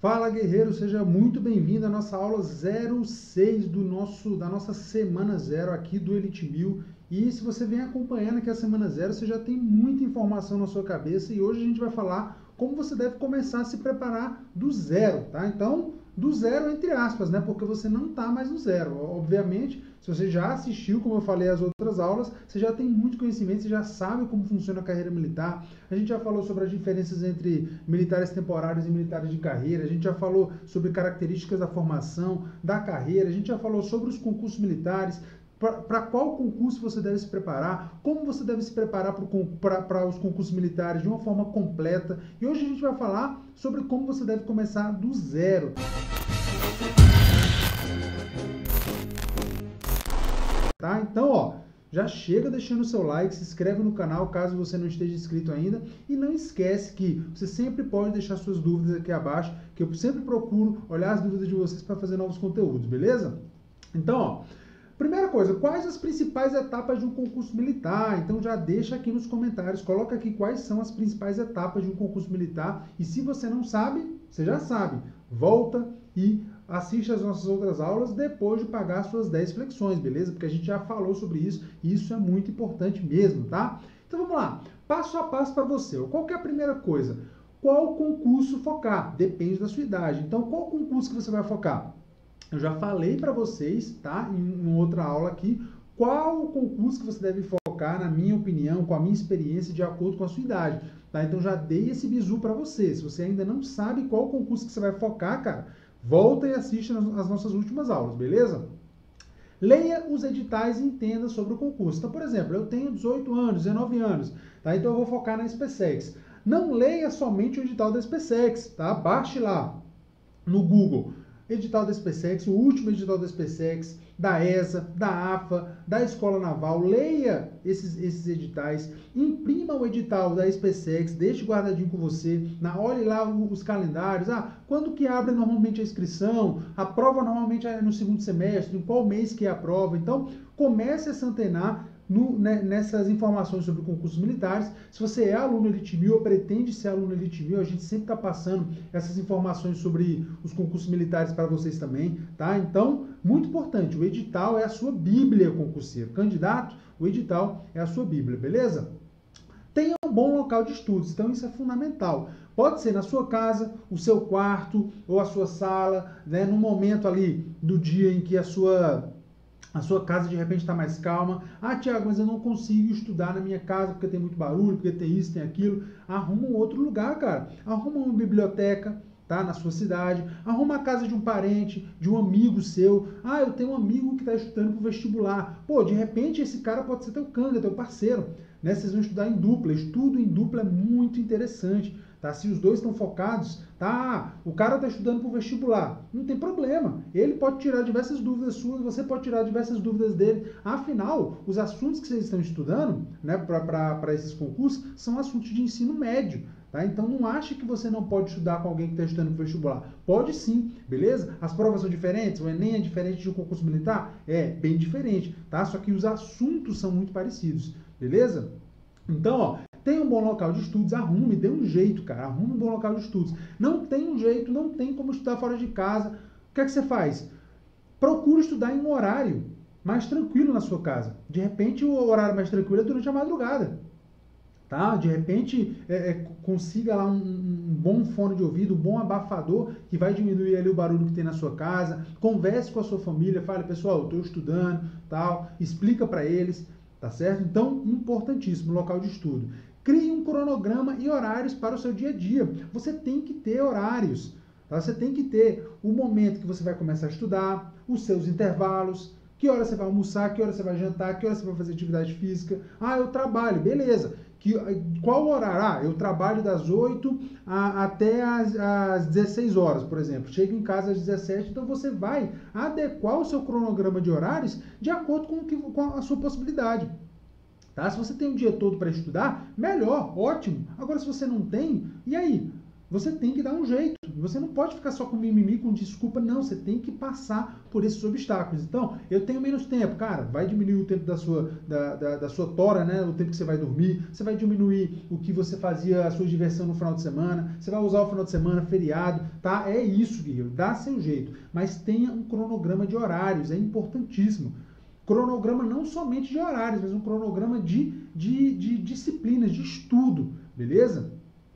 Fala, guerreiro, seja muito bem-vindo à nossa aula 06 da nossa semana 0 aqui do Elite 1000. E se você vem acompanhando aqui a semana 0, você já tem muita informação na sua cabeça e hoje a gente vai falar como você deve começar a se preparar do zero, tá? Então, do zero entre aspas, né? Porque você não está mais no zero. Obviamente, se você já assistiu, como eu falei, as outras aulas, você já tem muito conhecimento, você já sabe como funciona a carreira militar. A gente já falou sobre as diferenças entre militares temporários e militares de carreira. A gente já falou sobre características da formação, da carreira. A gente já falou sobre os concursos militares. Para qual concurso você deve se preparar, como você deve se preparar para os concursos militares de uma forma completa. E hoje a gente vai falar sobre como você deve começar do zero. Tá? Então, ó, já chega deixando o seu like, se inscreve no canal caso você não esteja inscrito ainda e não esquece que você sempre pode deixar suas dúvidas aqui abaixo, que eu sempre procuro olhar as dúvidas de vocês para fazer novos conteúdos, beleza? Então, ó, primeira coisa, quais as principais etapas de um concurso militar? Então já deixa aqui nos comentários, coloca aqui quais são as principais etapas de um concurso militar. E se você não sabe, você já sabe. Volta e assiste as nossas outras aulas depois de pagar suas 10 flexões, beleza? Porque a gente já falou sobre isso e isso é muito importante mesmo, tá? Então vamos lá, passo a passo para você. Qual que é a primeira coisa? Qual concurso focar? Depende da sua idade. Então qual concurso que você vai focar? Eu já falei para vocês, tá, em outra aula aqui, qual o concurso que você deve focar, na minha opinião, com a minha experiência, de acordo com a sua idade. Tá? Então já dei esse bizu para você. Se você ainda não sabe qual concurso que você vai focar, cara, volta e assiste as nossas últimas aulas, beleza? Leia os editais e entenda sobre o concurso. Então, por exemplo, eu tenho 18 anos, 19 anos, tá? Então eu vou focar na SpaceX. Não leia somente o edital da SpaceX, tá? Baixe lá no Google. Edital da SpaceX, o último edital da SpaceX, da ESA, da AFA, da Escola Naval, leia esses editais, imprima o edital da SpaceX, deixe guardadinho com você, olhe lá os calendários, quando que abre normalmente a inscrição, a prova normalmente é no segundo semestre, em qual mês que é a prova, então comece a se antenar nessas informações sobre concursos militares. Se você é aluno Elite 1000 ou pretende ser aluno Elite 1000, a gente sempre está passando essas informações sobre os concursos militares para vocês também, tá? Então, muito importante, o edital é a sua bíblia concurseiro. Candidato, o edital é a sua bíblia, beleza? Tenha um bom local de estudos, então isso é fundamental. Pode ser na sua casa, o seu quarto ou a sua sala, né? No momento ali do dia em que a sua casa de repente está mais calma. Tiago, mas eu não consigo estudar na minha casa porque tem muito barulho, porque tem isso, tem aquilo. Arruma um outro lugar, cara. Arruma uma biblioteca, tá? Na sua cidade. Arruma a casa de um parente, de um amigo seu. Eu tenho um amigo que está estudando para o vestibular. Pô, de repente esse cara pode ser teu canga, teu parceiro. Né? Vocês vão estudar em dupla. Estudo em dupla é muito interessante. Tá? Se os dois estão focados, tá? O cara está estudando para o vestibular, não tem problema. Ele pode tirar diversas dúvidas suas, você pode tirar diversas dúvidas dele. Afinal, os assuntos que vocês estão estudando, né, para esses concursos, são assuntos de ensino médio. Tá? Então não ache que você não pode estudar com alguém que está estudando para o vestibular. Pode sim, beleza? As provas são diferentes, o Enem é diferente de um concurso militar? É, bem diferente, tá? Só que os assuntos são muito parecidos, beleza? Então, ó, tem um bom local de estudos, arrume, dê um jeito, cara, arrume um bom local de estudos. Não tem um jeito, não tem como estudar fora de casa. O que é que você faz? Procure estudar em um horário mais tranquilo na sua casa. De repente, o horário mais tranquilo é durante a madrugada. Tá? De repente, consiga lá um bom fone de ouvido, um bom abafador que vai diminuir ali o barulho que tem na sua casa. Converse com a sua família, fale, pessoal, eu estou estudando, tal, explica para eles. Tá certo? Então, importantíssimo, local de estudo. Crie um cronograma e horários para o seu dia a dia. Você tem que ter horários. Tá? Você tem que ter o momento que você vai começar a estudar, os seus intervalos, que hora você vai almoçar, que hora você vai jantar, que hora você vai fazer atividade física. Eu trabalho, beleza. Qual o horário? Eu trabalho das 8 até as 16 horas, por exemplo. Chego em casa às 17, então você vai adequar o seu cronograma de horários de acordo com a sua possibilidade. Tá? Se você tem o dia todo para estudar, melhor, ótimo. Agora, se você não tem, e aí? você tem que dar um jeito. Você não pode ficar só com mimimi, com desculpa, não. Você tem que passar por esses obstáculos. Então, eu tenho menos tempo. Cara, vai diminuir o tempo da sua tora, né? O tempo que você vai dormir. Você vai diminuir o que você fazia, a sua diversão no final de semana. Você vai usar o final de semana, feriado, tá? É isso, guerreiro. Dá seu jeito. Mas tenha um cronograma de horários. É importantíssimo. Cronograma não somente de horários, mas um cronograma de disciplinas, de estudo. Beleza?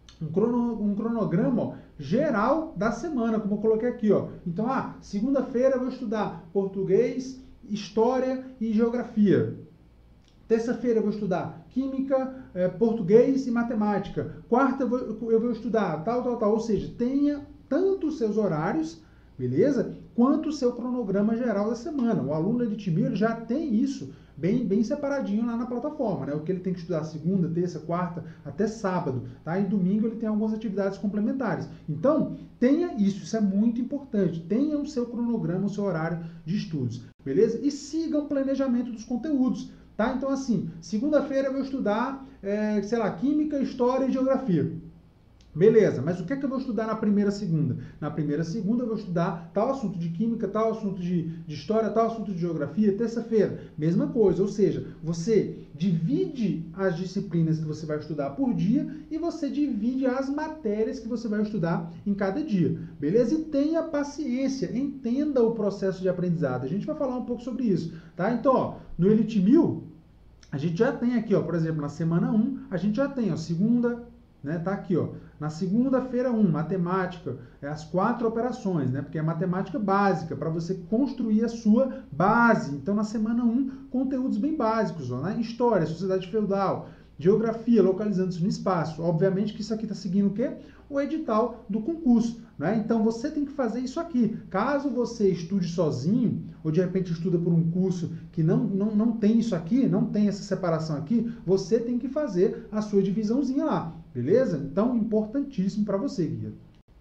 Um cronograma, ó, geral da semana, como eu coloquei aqui, ó. Então, segunda-feira eu vou estudar português, história e geografia. Terça-feira eu vou estudar química, português e matemática. Quarta eu vou estudar tal. Ou seja, tenha tanto os seus horários, beleza? Quanto o seu cronograma geral da semana. O aluno Elite 1000 já tem isso bem separadinho lá na plataforma, né? O que ele tem que estudar segunda, terça, quarta, até sábado, tá? E domingo ele tem algumas atividades complementares. Então, tenha isso é muito importante. Tenha o seu cronograma, o seu horário de estudos, beleza? E siga o planejamento dos conteúdos, tá? Então, assim, segunda-feira eu vou estudar, química, história e geografia. Beleza, mas o que é que eu vou estudar na primeira segunda? Na primeira segunda eu vou estudar tal assunto de química, tal assunto de história, tal assunto de geografia. Terça-feira, mesma coisa. Ou seja, você divide as disciplinas que você vai estudar por dia e você divide as matérias que você vai estudar em cada dia. Beleza? E tenha paciência, entenda o processo de aprendizado. A gente vai falar um pouco sobre isso, tá? Então, ó, no Elite 1000, a gente já tem aqui, ó, por exemplo, na semana 1, a gente já tem, ó, segunda, né, tá aqui, ó, na segunda-feira 1, matemática, as 4 operações, né, porque é matemática básica, para você construir a sua base. Então, na semana 1, conteúdos bem básicos, ó, né, história, sociedade feudal, geografia, localizando-se no espaço. Obviamente que isso aqui está seguindo o quê? O edital do concurso, né? Então, você tem que fazer isso aqui. Caso você estude sozinho, ou de repente estuda por um curso que não tem isso aqui, não tem essa separação aqui, você tem que fazer a sua divisãozinha lá, beleza? Então, importantíssimo para você, guia.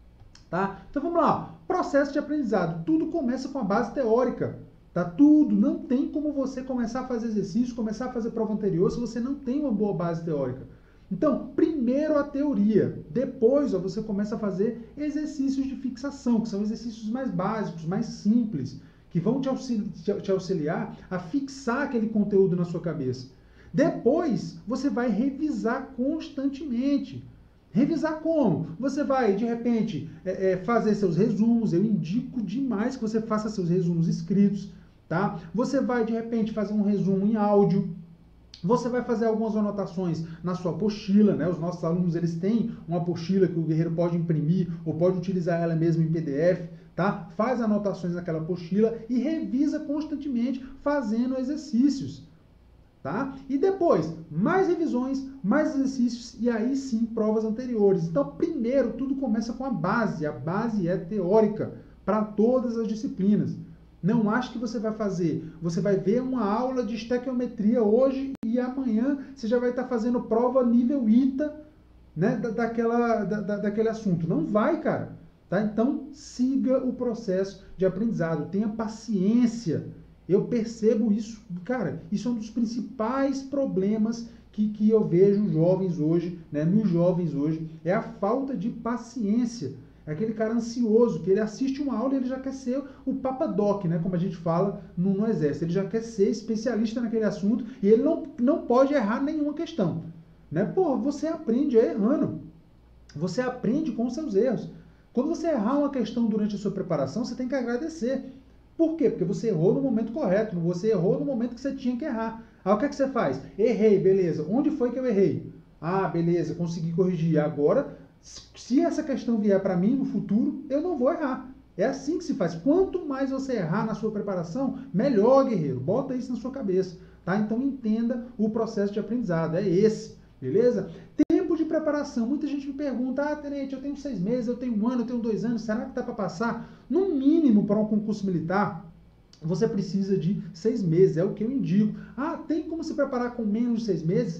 Tá? Então, vamos lá. Processo de aprendizado. Tudo começa com a base teórica. Tá? Tudo. Não tem como você começar a fazer exercício, começar a fazer prova anterior se você não tem uma boa base teórica. Então, primeiro a teoria, depois você começa a fazer exercícios de fixação, que são exercícios mais básicos, mais simples, que vão te auxiliar a fixar aquele conteúdo na sua cabeça. Depois, você vai revisar constantemente. Revisar como? Você vai, de repente, fazer seus resumos. Eu indico demais que você faça seus resumos escritos, tá? Você vai, de repente, fazer um resumo em áudio. Você vai fazer algumas anotações na sua apostila, né? Os nossos alunos, eles têm uma apostila que o guerreiro pode imprimir ou pode utilizar ela mesmo em PDF, tá? Faz anotações naquela apostila e revisa constantemente fazendo exercícios, tá? E depois, mais revisões, mais exercícios e aí sim provas anteriores. Então, primeiro, tudo começa com a base é teórica para todas as disciplinas. Não acho que você vai ver uma aula de estequiometria hoje e amanhã você já vai estar fazendo prova nível ITA, né, daquele assunto. Não vai, cara. Tá? Então, siga o processo de aprendizado. Tenha paciência. Eu percebo isso. Cara, isso é um dos principais problemas que eu vejo jovens hoje, né, nos jovens hoje, é a falta de paciência. É aquele cara ansioso, que ele assiste uma aula e ele já quer ser o papadoc, né? Como a gente fala no exército. Ele já quer ser especialista naquele assunto e ele não pode errar nenhuma questão. Né? Pô, você aprende errando. Você aprende com os seus erros. Quando você errar uma questão durante a sua preparação, você tem que agradecer. Por quê? Porque você errou no momento correto. Você errou no momento que você tinha que errar. Aí o que é que você faz? Errei, beleza. Onde foi que eu errei? Ah, beleza, consegui corrigir. Agora, se essa questão vier para mim no futuro, eu não vou errar. É assim que se faz. Quanto mais você errar na sua preparação, melhor, guerreiro. Bota isso na sua cabeça, tá? Então entenda o processo de aprendizado. É esse, beleza? Tempo de preparação. Muita gente me pergunta, tenente, eu tenho 6 meses, eu tenho 1 ano, eu tenho 2 anos, será que dá para passar? No mínimo, para um concurso militar, você precisa de 6 meses, é o que eu indico. Tem como se preparar com menos de 6 meses?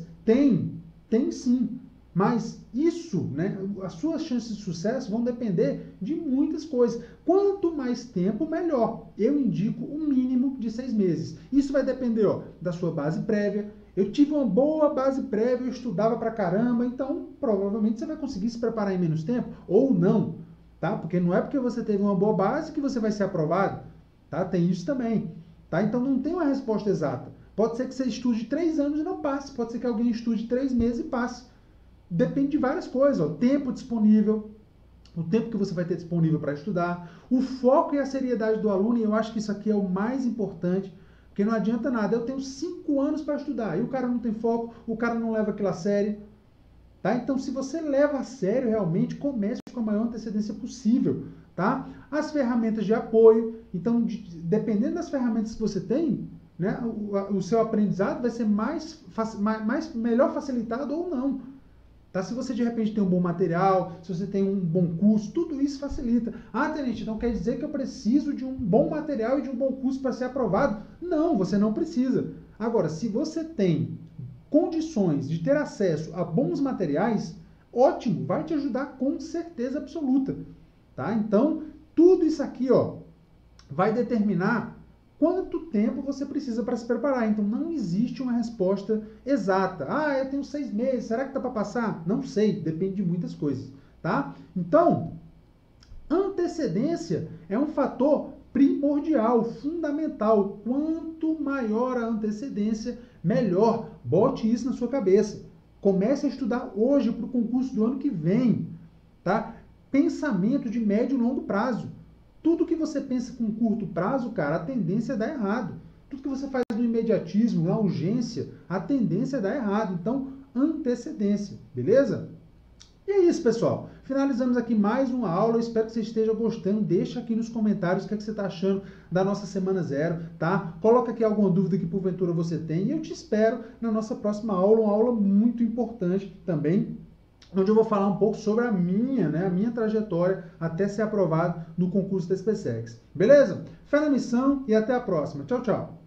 Tem sim. Mas isso, né, as suas chances de sucesso vão depender de muitas coisas. Quanto mais tempo, melhor. Eu indico um mínimo de 6 meses. Isso vai depender da sua base prévia, eu tive uma boa base prévia, eu estudava pra caramba, então provavelmente você vai conseguir se preparar em menos tempo, ou não, tá? Porque não é porque você teve uma boa base que você vai ser aprovado, tá? Tem isso também, tá? Então não tem uma resposta exata. Pode ser que você estude 3 anos e não passe, pode ser que alguém estude 3 meses e passe. Depende de várias coisas, ó. Tempo disponível, o tempo que você vai ter disponível para estudar, o foco e a seriedade do aluno, e eu acho que isso aqui é o mais importante, porque não adianta nada, eu tenho 5 anos para estudar, e o cara não tem foco, o cara não leva aquilo a sério, tá? Então, se você leva a sério realmente, comece com a maior antecedência possível, tá? As ferramentas de apoio, então, dependendo das ferramentas que você tem, né, o seu aprendizado vai ser melhor facilitado ou não. Tá? Se você de repente tem um bom material, se você tem um bom curso, tudo isso facilita. Ah, Tenente, então quer dizer que eu preciso de um bom material e de um bom curso para ser aprovado? Não, você não precisa. Agora, se você tem condições de ter acesso a bons materiais, ótimo, vai te ajudar com certeza absoluta. Tá? Então, tudo isso aqui, ó, vai determinar quanto tempo você precisa para se preparar. Então, não existe uma resposta exata. Ah, eu tenho 6 meses, será que dá para passar? Não sei, depende de muitas coisas, tá? Então, antecedência é um fator primordial, fundamental. Quanto maior a antecedência, melhor. Bote isso na sua cabeça. Comece a estudar hoje para o concurso do ano que vem, tá? Pensamento de médio e longo prazo. Tudo que você pensa com curto prazo, cara, a tendência é dar errado. Tudo que você faz no imediatismo, na urgência, a tendência é dar errado. Então, antecedência, beleza? E é isso, pessoal. Finalizamos aqui mais uma aula. Eu espero que você esteja gostando. Deixa aqui nos comentários o que, é que você está achando da nossa Semana Zero, tá? Coloca aqui alguma dúvida que porventura você tem. E eu te espero na nossa próxima aula, uma aula muito importante também, onde eu vou falar um pouco sobre a minha trajetória até ser aprovado no concurso da SpaceX. Beleza? Fé na missão e até a próxima. Tchau, tchau.